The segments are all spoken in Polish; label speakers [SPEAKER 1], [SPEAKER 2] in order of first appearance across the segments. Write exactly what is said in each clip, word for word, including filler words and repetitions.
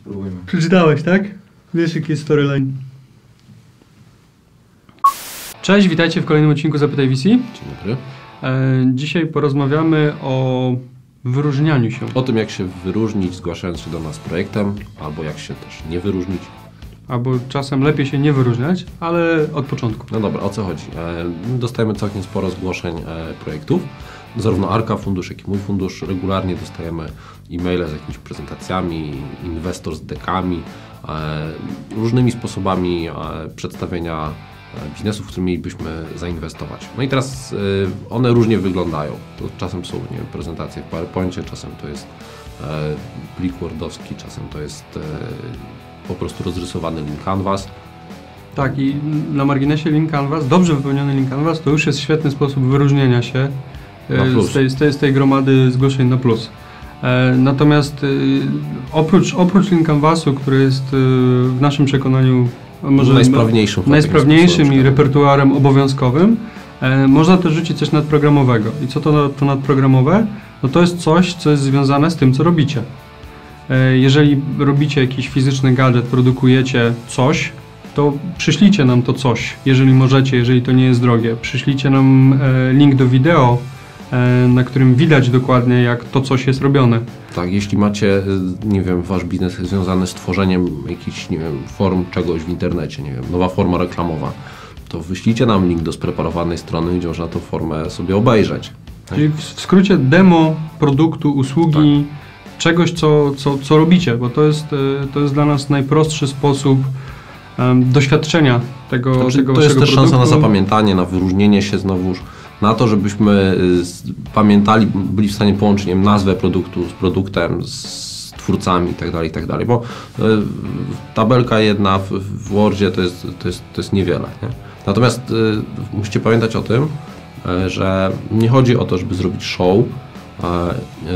[SPEAKER 1] Spróbujmy.
[SPEAKER 2] Przeczytałeś, tak? Wiesz, jaki jest storyline. Cześć, witajcie w kolejnym odcinku Zapytaj V C.
[SPEAKER 1] Dzień dobry.
[SPEAKER 2] E, dzisiaj porozmawiamy o wyróżnianiu się.
[SPEAKER 1] O tym, jak się wyróżnić, zgłaszając się do nas z projektem, albo jak się też nie wyróżnić.
[SPEAKER 2] Albo czasem lepiej się nie wyróżniać, ale od początku.
[SPEAKER 1] No dobra, o co chodzi? E, dostajemy całkiem sporo zgłoszeń e, projektów. Zarówno Arka Fundusz, jak i mój fundusz. Regularnie dostajemy e-maile z jakimiś prezentacjami, inwestor z dekami, e, różnymi sposobami e, przedstawienia biznesów, w którym mielibyśmy zainwestować. No i teraz y, one różnie wyglądają. To czasem są nie wiem, prezentacje w PowerPoincie, czasem to jest e, plik wordowski, czasem to jest e, po prostu rozrysowany link Canvas.
[SPEAKER 2] Tak, i na marginesie link Canvas, dobrze wypełniony link Canvas, to już jest świetny sposób wyróżnienia się e, z, tej, z, tej, z tej gromady zgłoszeń na plus. E, natomiast e, oprócz, oprócz link Canvasu, który jest e, w naszym przekonaniu może
[SPEAKER 1] najsprawniejszym,
[SPEAKER 2] najsprawniejszym i repertuarem obowiązkowym, e, można też rzucić coś nadprogramowego. I co to, to nadprogramowe? No to jest coś, co jest związane z tym, co robicie. E, jeżeli robicie jakiś fizyczny gadżet, produkujecie coś, to przyślijcie nam to coś, jeżeli możecie, jeżeli to nie jest drogie. Przyślijcie nam e, link do wideo, e, na którym widać dokładnie, jak to coś jest robione.
[SPEAKER 1] Tak, jeśli macie, nie wiem, wasz biznes jest związany z tworzeniem jakichś, nie wiem, form czegoś w internecie, nie wiem, nowa forma reklamowa, to wyślijcie nam link do spreparowanej strony, gdzie można tę formę sobie obejrzeć. Tak?
[SPEAKER 2] Czyli w skrócie demo produktu, usługi, tak. czegoś, co, co, co robicie, bo to jest, to jest dla nas najprostszy sposób um, doświadczenia tego,
[SPEAKER 1] znaczy,
[SPEAKER 2] tego
[SPEAKER 1] to jest też
[SPEAKER 2] produktu.
[SPEAKER 1] szansa na zapamiętanie, na wyróżnienie się znowuż, na to, żebyśmy pamiętali, byli w stanie połączyć nie wiem, nazwę produktu z produktem, z twórcami itd., itd., bo y, tabelka jedna w, w Wordzie to jest, to jest, to jest niewiele. Nie? Natomiast y, musicie pamiętać o tym, y, że nie chodzi o to, żeby zrobić show, a, y,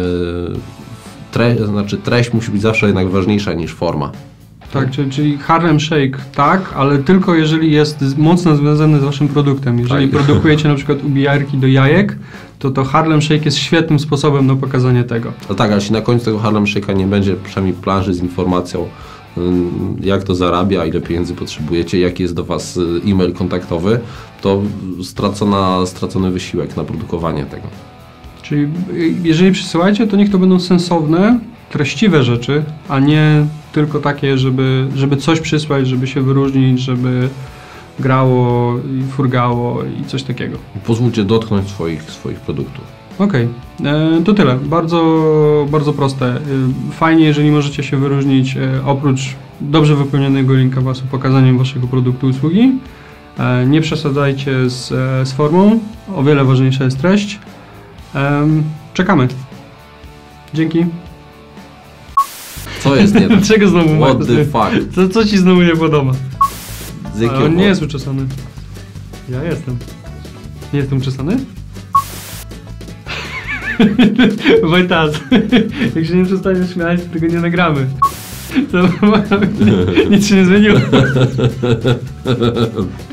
[SPEAKER 1] tre, znaczy treść musi być zawsze jednak ważniejsza niż forma.
[SPEAKER 2] Tak, czyli, czyli Harlem Shake tak, ale tylko jeżeli jest mocno związany z waszym produktem. Jeżeli tak. produkujecie na przykład ubijarki do jajek, to to Harlem Shake jest świetnym sposobem na pokazanie tego.
[SPEAKER 1] No tak, ale jeśli na końcu tego Harlem Shake'a nie będzie przynajmniej planszy z informacją, jak to zarabia, ile pieniędzy potrzebujecie, jaki jest do was e-mail kontaktowy, to stracona, stracony wysiłek na produkowanie tego.
[SPEAKER 2] Czyli jeżeli przysyłacie, to niech to będą sensowne, treściwe rzeczy, a nie tylko takie, żeby, żeby coś przysłać, żeby się wyróżnić, żeby grało i furgało i coś takiego.
[SPEAKER 1] Pozwólcie dotknąć swoich, swoich produktów.
[SPEAKER 2] Okej, okay. To tyle. Bardzo, bardzo proste. Fajnie, jeżeli możecie się wyróżnić oprócz dobrze wypełnionego linka Canvasu pokazaniem waszego produktu, usługi. Nie przesadzajcie z, z formą. O wiele ważniejsza jest treść. Czekamy. Dzięki.
[SPEAKER 1] Co jest nie tak?
[SPEAKER 2] Czego znowu
[SPEAKER 1] What Markus? The fuck?
[SPEAKER 2] Co, co ci znowu nie podoba?
[SPEAKER 1] Z jakiego?
[SPEAKER 2] On nie jest uczesany. Ja jestem. Nie jestem uczesany? Wojtas, jak się nie przestaniesz śmiać, to tego nie nagramy. To nic się nie zmieniło.